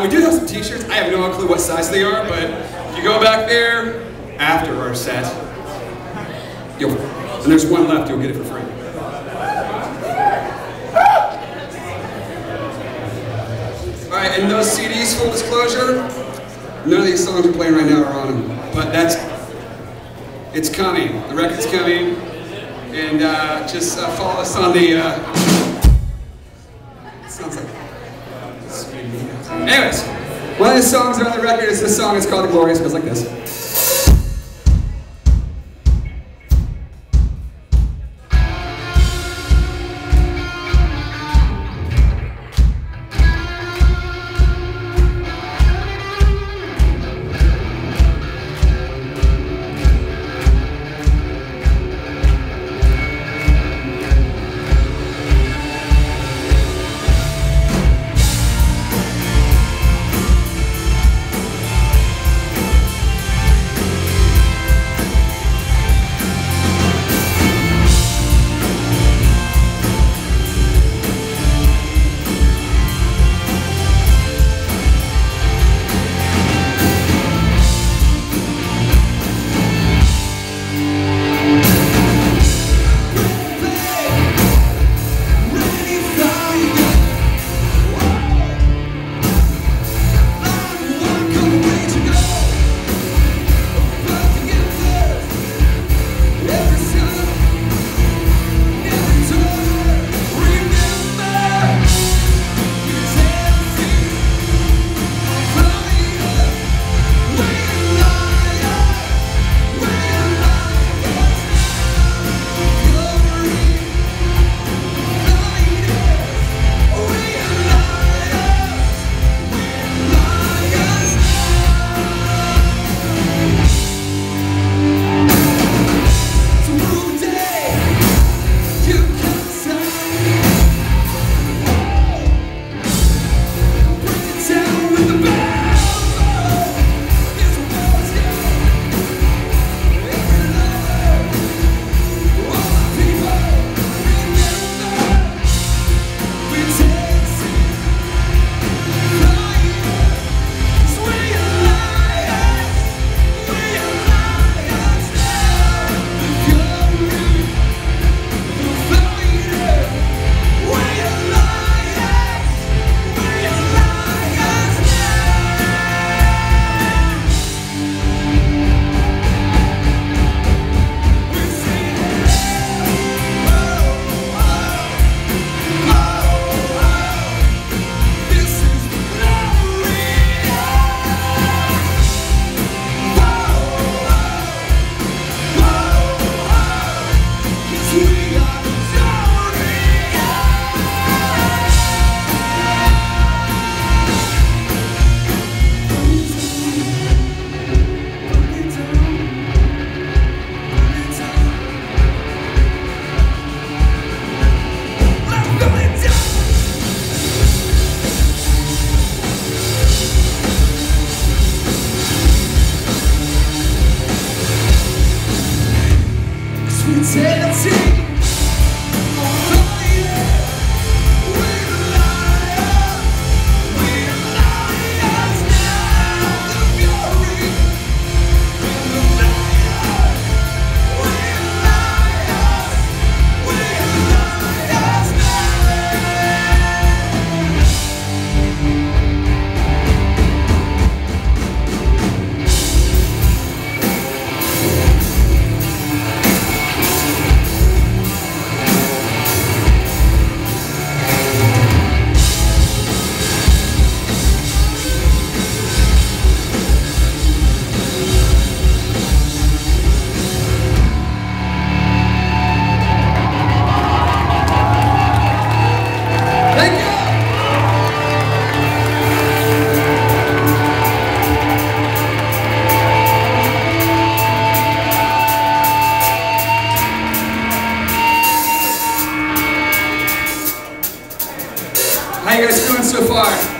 We do have some t-shirts. I have no clue what size they are, but if you go back there after our set, and there's one left, you'll get it for free. Alright, and those CDs, full disclosure, none of these songs we're playing right now are on them. But it's coming. The record's coming. And just follow us on the, sounds like, anyways, one of the songs on the record is this song. It's called The Glorious. It goes like this. How you guys doing so far?